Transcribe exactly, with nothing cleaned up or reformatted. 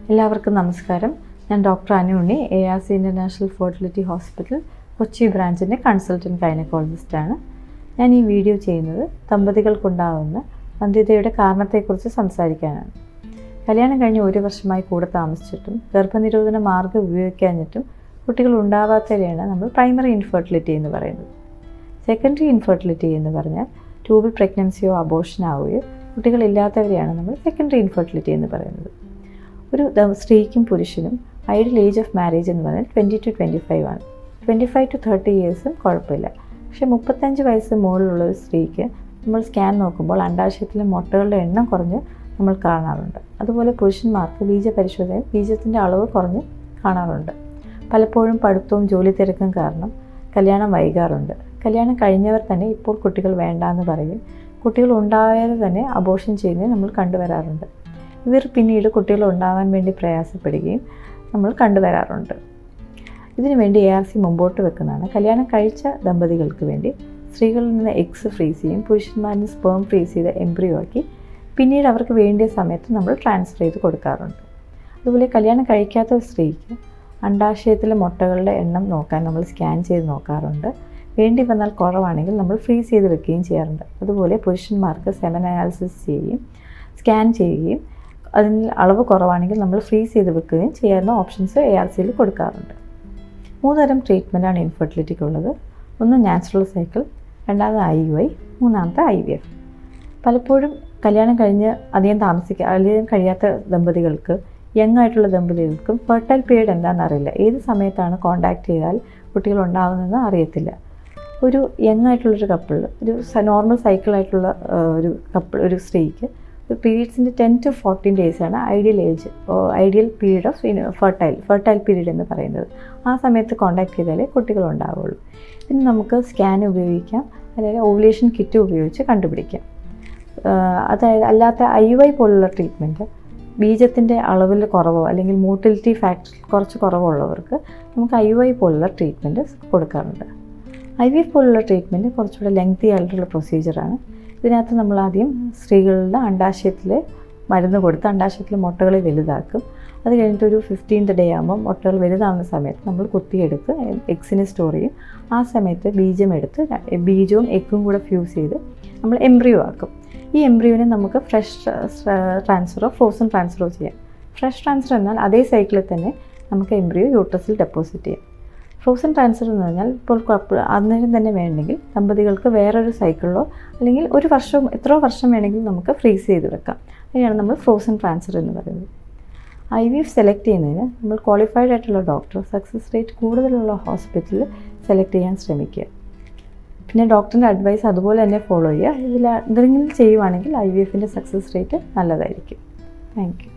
എല്ലാവർക്കും നമസ്കാരം. ഞാൻ doctor Anunni, A R C international fertility hospital Kochi ബ്രാഞ്ചിൻ്റെ കൺസൾട്ടൻറ്റ് ഗൈനക്കോളജിസ്റ്റാണ്. ഞാൻ ഈ വീഡിയോ ചെയ്യുന്നത് ദമ്പതികൾക്കുണ്ടാകുന്ന വന്ധ്യതയുടെ കാരണത്തെക്കുറിച്ച് സംസാരിക്കാനാണ്. കല്യാണം കഴിഞ്ഞ് ഒരു വർഷമായി കൂടെ താമസിച്ചിട്ടും ഗർഭനിരോധന മാർഗ്ഗം ഉപയോഗിക്കാഞ്ഞിട്ടും കുട്ടികൾ ഉണ്ടാവാത്തവരെയാണ് നമ്മൾ പ്രൈമറി ഇൻഫെർട്ടിലിറ്റി എന്ന് പറയുന്നത്. സെക്കൻഡറി ഇൻഫെർട്ടിലിറ്റി എന്ന് പറഞ്ഞാൽ ട്യൂബൽ പ്രഗ്നൻസിയോ അബോർഷൻ ആവുകയോ കുട്ടികളില്ലാത്തവരെയാണ് നമ്മൾ സെക്കൻഡറി ഇൻഫെർട്ടിലിറ്റി എന്ന് പറയുന്നത്. ഒരു സ്ത്രീക്കും പുരുഷനും ഐഡിയൽ ഏജ് ഓഫ് മാരേജ് എന്ന് പറഞ്ഞാൽ ട്വൻറ്റി ടു ട്വൻറ്റി ഫൈവ് ആണ്. ട്വൻറ്റി ഫൈവ് ടു തേർട്ടി ഇയേഴ്സും കുഴപ്പമില്ല. പക്ഷേ മുപ്പത്തഞ്ച് വയസ്സ് മുകളിലുള്ള ഒരു സ്ത്രീക്ക് നമ്മൾ സ്കാൻ നോക്കുമ്പോൾ അണ്ഡാശയത്തിലെ മുട്ടകളുടെ എണ്ണം കുറഞ്ഞ് നമ്മൾ കാണാറുണ്ട്. അതുപോലെ പുരുഷന്മാർക്ക് ബീജ പരിശോധനയിൽ ബീജത്തിൻ്റെ അളവ് കുറഞ്ഞ് കാണാറുണ്ട്. പലപ്പോഴും പഠിത്തവും ജോലി തിരക്കും കാരണം കല്യാണം വൈകാറുണ്ട്. കല്യാണം കഴിഞ്ഞവർ തന്നെ ഇപ്പോൾ കുട്ടികൾ വേണ്ടാന്ന് പറയും. കുട്ടികൾ ഉണ്ടായാൽ തന്നെ അബോർഷൻ ചെയ്യുന്നത് നമ്മൾ കണ്ടുവരാറുണ്ട്. ഇവർ പിന്നീട് കുട്ടികൾ ഉണ്ടാകാൻ വേണ്ടി പ്രയാസപ്പെടുകയും നമ്മൾ കണ്ടുവരാറുണ്ട്. ഇതിനു വേണ്ടി എ ആർ സി മുമ്പോട്ട് വെക്കുന്നതാണ് കല്യാണം കഴിച്ച ദമ്പതികൾക്ക് വേണ്ടി സ്ത്രീകളിൽ നിന്ന് എഗ്സ് ഫ്രീസ് ചെയ്യും, പുരുഷന്മാരിൽ നിന്ന് സ്പേം ഫ്രീസ് ചെയ്ത് എംബ്രിയോ ആക്കി പിന്നീട് അവർക്ക് വേണ്ടിയ സമയത്ത് നമ്മൾ ട്രാൻസ്ഫർ ചെയ്ത് കൊടുക്കാറുണ്ട്. അതുപോലെ കല്യാണം കഴിക്കാത്ത സ്ത്രീക്ക് അണ്ഡാശയത്തിലെ മുട്ടകളുടെ എണ്ണം നോക്കാൻ നമ്മൾ സ്കാൻ ചെയ്ത് നോക്കാറുണ്ട്. വേണ്ടി വന്നാൽ കുറവാണെങ്കിൽ നമ്മൾ ഫ്രീസ് ചെയ്ത് വെക്കുകയും ചെയ്യാറുണ്ട്. അതുപോലെ പുരുഷന്മാർക്ക് സെമൻ അനാലിസിസ് ചെയ്യുകയും സ്കാൻ ചെയ്യുകയും അതിൽ അളവ് കുറവാണെങ്കിൽ നമ്മൾ ഫ്രീസ് ചെയ്ത് വെക്കുകയും ചെയ്യാവുന്ന ഓപ്ഷൻസ് എ ആർ സിയിൽ കൊടുക്കാറുണ്ട്. മൂന്നുതരം ട്രീറ്റ്മെൻറ്റാണ് ഇൻഫെർട്ടിലിറ്റിക്കുള്ളത്. ഒന്ന് നാച്ചുറൽ സൈക്കിൾ, രണ്ടാമത് ഐ യു ഐ, മൂന്നാമത്തെ ഐ വി എഫ്. പലപ്പോഴും കല്യാണം കഴിഞ്ഞ് അധികം താമസിക്കുക അധികം കഴിയാത്ത ദമ്പതികൾക്ക്, യങ് ആയിട്ടുള്ള ദമ്പതികൾക്കും ഫെർട്ടൈൽ പീരീഡ് എന്താണെന്ന് അറിയില്ല. ഏത് സമയത്താണ് കോൺടാക്റ്റ് ചെയ്താൽ കുട്ടികൾ ഉണ്ടാകുന്നതെന്ന് അറിയത്തില്ല. ഒരു യങ് ആയിട്ടുള്ളൊരു കപ്പിൾ, ഒരു നോർമൽ സൈക്കിളായിട്ടുള്ള ഒരു കപ്പിൾ, ഒരു സ്ത്രീക്ക് പീരീഡ്സിൻ്റെ ടെൻ ടു ഫോർട്ടീൻ ഡേയ്സാണ് ideal age ideal period of fertile fertile period എന്ന് പറയുന്നത്. ആ സമയത്ത് കോൺടാക്ട് ചെയ്താലേ കുട്ടികൾ ഉണ്ടാവുകയുള്ളൂ. ഇതിന് നമുക്ക് സ്കാൻ ഉപയോഗിക്കാം, അല്ലെങ്കിൽ ഓവുലേഷൻ കിറ്റ് ഉപയോഗിച്ച് കണ്ടുപിടിക്കാം. അതായത് അല്ലാത്ത ഐ യു ഐ പോലുള്ള ട്രീറ്റ്മെൻറ്റ് ബീജത്തിൻ്റെ അളവിൽ കുറവോ അല്ലെങ്കിൽ മോട്ടിലിറ്റി ഫാക്ടർ കുറച്ച് കുറവുള്ളവർക്ക് നമുക്ക് ഐ യു ഐ പോലുള്ള ട്രീറ്റ്മെൻറ്റ് കൊടുക്കാറുണ്ട്. ഐ വി എഫ് പോലുള്ള ട്രീറ്റ്മെൻറ്റ് കുറച്ചുകൂടെ ലെങ്തി ആയിട്ടുള്ള പ്രൊസീജിയറാണ്. ഇതിനകത്ത് നമ്മൾ ആദ്യം സ്ത്രീകളുടെ അണ്ഡാശയത്തിൽ മരുന്ന് കൊടുത്ത് അണ്ഡാശയത്തിലെ മുട്ടകളെ വലുതാക്കും. അത് കഴിഞ്ഞിട്ട് ഒരു ഫിഫ്റ്റീൻത് ഡേ ആകുമ്പോൾ മുട്ടകൾ വലുതാവുന്ന സമയത്ത് നമ്മൾ കുത്തിയെടുത്ത് എഗ്സിനെ സ്റ്റോർ ചെയ്യും. ആ സമയത്ത് ബീജം എടുത്ത് ബീജവും എഗ്ഗും കൂടെ ഫ്യൂസ് ചെയ്ത് നമ്മൾ എംബ്രിയോ ആക്കും. ഈ എംബ്രിയോനെ നമുക്ക് ഫ്രഷ് ട്രാൻസ്ഫറോ ഫ്രോസൺ ട്രാൻസ്ഫറോ ചെയ്യാം. ഫ്രഷ് ട്രാൻസ്ഫർ എന്നാൽ അതേ സൈക്കിളിൽ തന്നെ നമുക്ക് എംബ്രിയോ യൂട്രസിൽ ഡെപ്പോസിറ്റ് ചെയ്യാം. ഫ്രോസൺ ട്രാൻസ്ഫർ എന്ന് പറഞ്ഞാൽ ഇപ്പോൾ അന്നേരം തന്നെ വേണമെങ്കിൽ ദമ്പതികൾക്ക് വേറൊരു സൈക്കിളിലോ അല്ലെങ്കിൽ ഒരു വർഷവും എത്രയോ വർഷം വേണമെങ്കിലും നമുക്ക് ഫ്രീസ് ചെയ്ത് വെക്കാം. അതിനാണ് നമ്മൾ ഫ്രോസൺ ട്രാൻസ്ഫർ എന്ന് പറയുന്നത്. ഐ വി എഫ് സെലക്ട് ചെയ്യുന്നതിന് നമ്മൾ ക്വാളിഫൈഡ് ആയിട്ടുള്ള ഡോക്ടർ, സക്സസ് റേറ്റ് കൂടുതലുള്ള ഹോസ്പിറ്റലിൽ സെലക്ട് ചെയ്യാൻ ശ്രമിക്കുക. പിന്നെ ഡോക്ടറിൻ്റെ അഡ്വൈസ് അതുപോലെ തന്നെ ഫോളോ ചെയ്യുക. ഇതിൽ എന്തെങ്കിലും ചെയ്യുവാണെങ്കിൽ ഐ വി എഫിൻ്റെ സക്സസ് റേറ്റ് നല്ലതായിരിക്കും. Thank U.